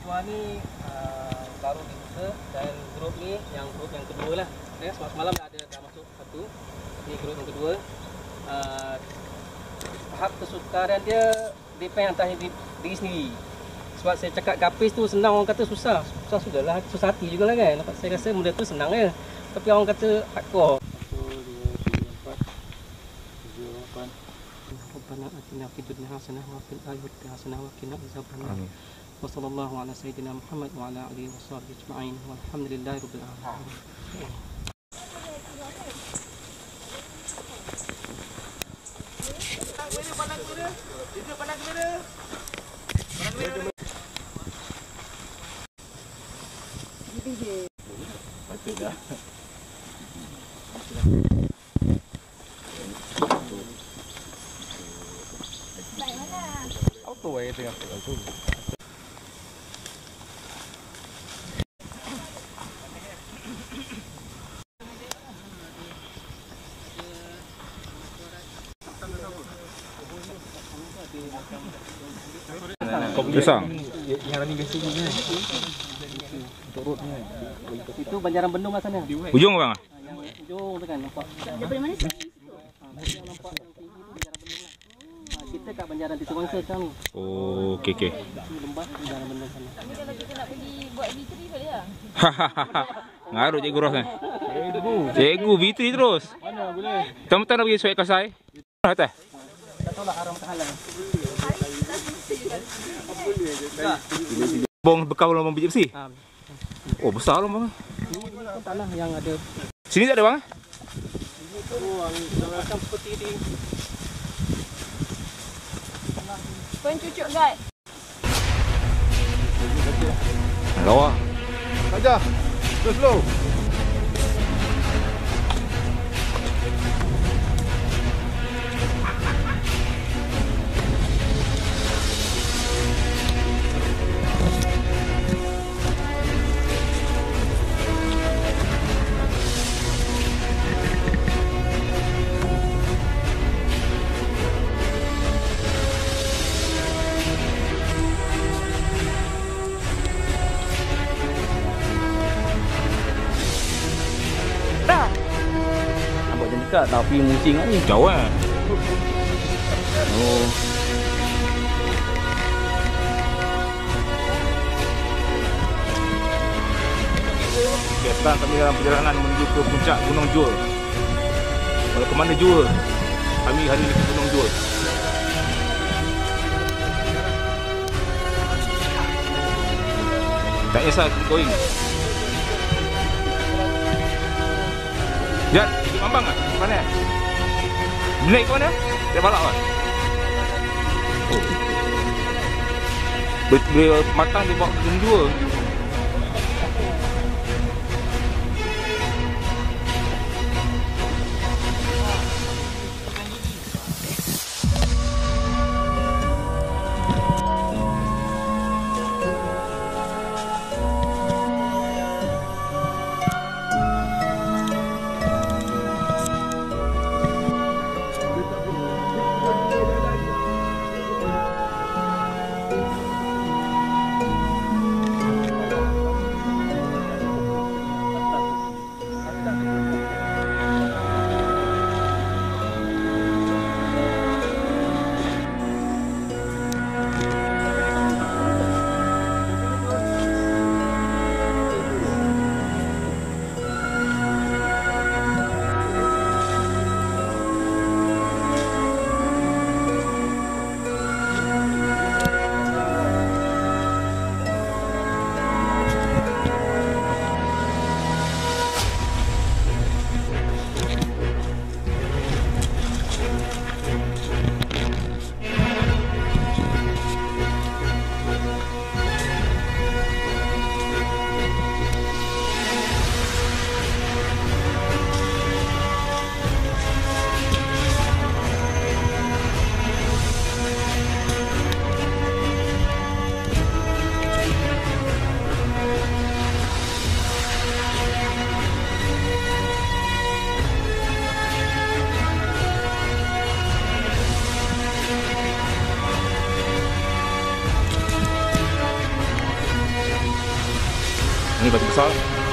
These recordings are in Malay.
Tuan ni baru dibuka dan grup ni yang kedua lah. Semalam dah masuk satu. Ni grup yang kedua. Tahap kesukaran dia depend atas diri sendiri. Sebab saya cakap gapis tu senang, orang kata susah. Susah sudahlah, susah hati jugalah kan. Saya rasa benda tu senang je. Tapi orang kata hardcore. 1, 2, 3, 4, 7, 8. Rabbana atina fid dunya hasanah wa fil akhirati hasanah wa qina adzabannar. Amin. Wa sallallahu ala sayyidina Muhammad wa ala alihi washabbihi ajma'in. Walhamdulillahirabbil alamin. Pandang kamera. Dia pandang kamera. Patut dah. Baik mana? Auto aja tengah auto. Pisang. Yang running biasa ni kan. Untuk road ni. Itu Banjaran Bendung kat sana. Ujung bang? Yang ujung tu kan nampak. Daripada mana sih? Yang nampak yang tinggi tu Banjaran Bendung lah. Kita kat Banjaran Tisu Konser sekarang ni. Oh, okey. Lembah Banjaran Bendung sana. Tapi kalau kita nak pergi buat B3 boleh lah. Ngarut Cikgu Ros ni. Cikgu V3 terus. Mana boleh? Teman-teman nak pergi Suai Kasai. Atas. Tak tahu lah haram tak halal. Bong bekau lambang biji besi. Oh, besar lambang. Ini tanah yang ada. Sini tak ada bang? Itu macam seperti di Kau cucuk guard. Lawa. Aja. Slow. nampak je dekat tapi muncing kat ni. Jauh eh. Oh. Okay, sekarang kami dalam perjalanan menuju ke puncak Gunung Jul. Kalau ke mana Jul? Kami hari ini ke Gunung Jul. Tak kisah, keep going. Jad, ikut Mambang tak? Mana? Naik ke mana? Naik balak kan? Oh. Boleh matang dia bawa Gunung Jul. Ini batu besar.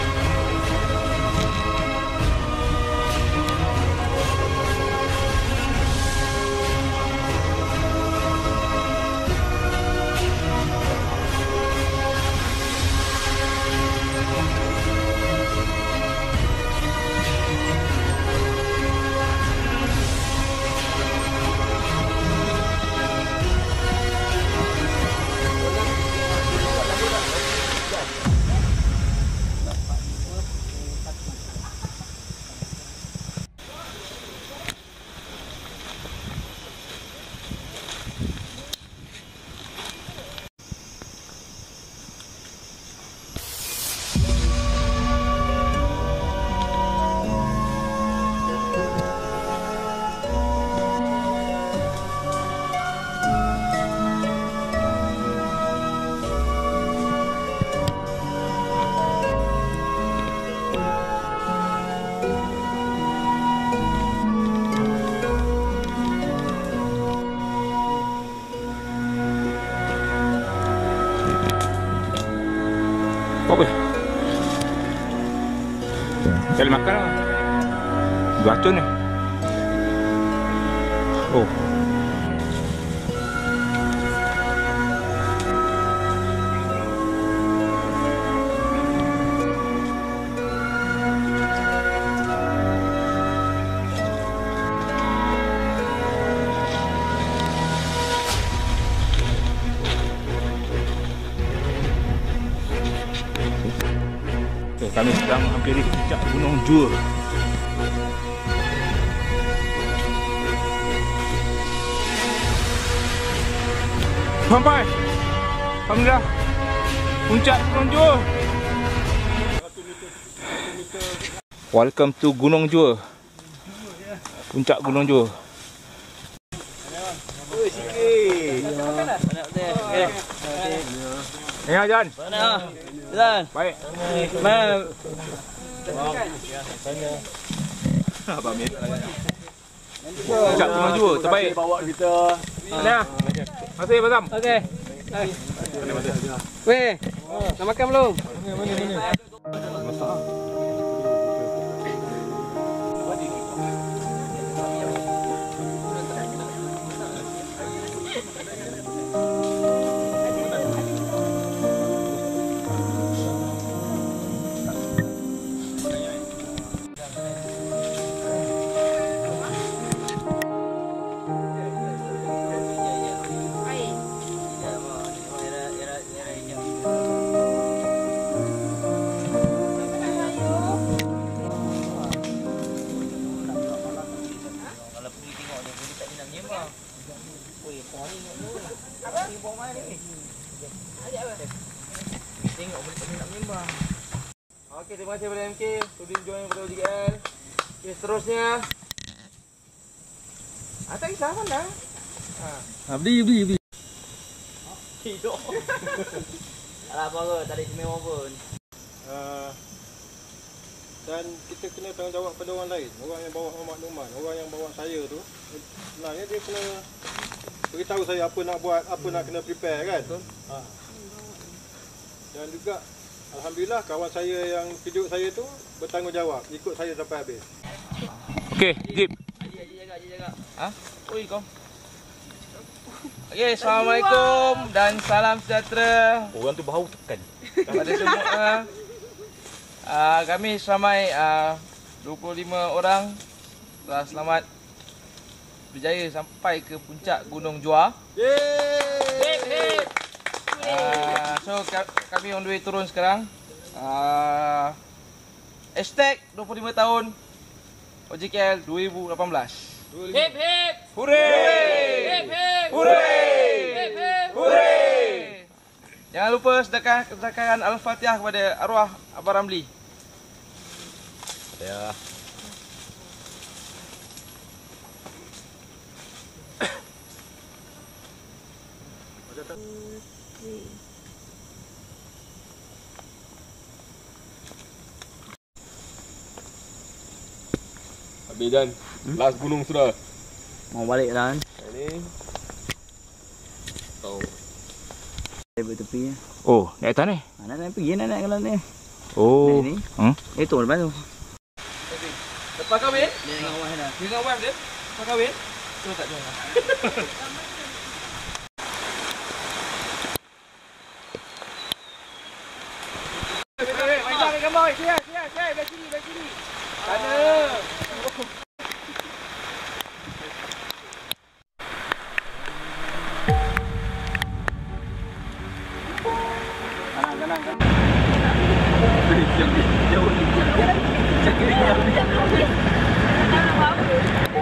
Apa? Cari makan lah. Racun ni. Oh. Kami sedang menghampiri puncak Gunung Jur. Sampai. Alhamdulillah. Puncak Gunung Jur. Welcome to Gunung Jur. Puncak Gunung Jur. Oi, sikit. Ya, Jan. Mana? Jan. Baik. Mam. Abang Min. Puncak Gunung Jur terbaik. Bawa kita. Nah. Terima kasih, Bazam. Okey. Weh. Nak makan belum? Okey, terima kasih kepada MK sudi join kepada OJKL. Okey, seterusnya. Tak kisah mana? Beli. Hidup. Alah apa ke, tak ada istimewa pun. Dan kita kena tanggungjawab pada orang lain. Orang yang bawa maklumat, orang yang bawa saya tu, sebenarnya dia kena beritahu saya apa nak buat, apa nak kena prepare kan. Dan juga alhamdulillah kawan saya yang kejut saya tu bertanggungjawab, ikut saya sampai habis. Okey, Jip. Haji jaga. Ha? Oi kau. Okey, assalamualaikum dan salam sejahtera. Orang tu bau tekan. Kepada semua. Kami seramai 25 orang telah selamat berjaya sampai ke puncak Gunung Jua. Yeay! So kami on the way turun sekarang. Hashtag 25 tahun OJKL 2018. Hip hip. Hooray! Hip hip. Hooray! Hip hip. Hooray! Jangan lupa sedekahkan Al-Fatihah kepada arwah Abang Ramli. Ya. Habis Dan, last gunung sudah. Mau balik lah kan? Ini Saya bertepi. Oh, naik atas ni. Nak pergi nak kalau ni. Oh. Ni. Hmm? Itu lepas tu. Lepas kahwin, Dia dengan wife dah. dia dengan wife dia. Lepas kahwin, tu tak jual. Main dah gambar. Siap. Belah sini. Sana. Jauh.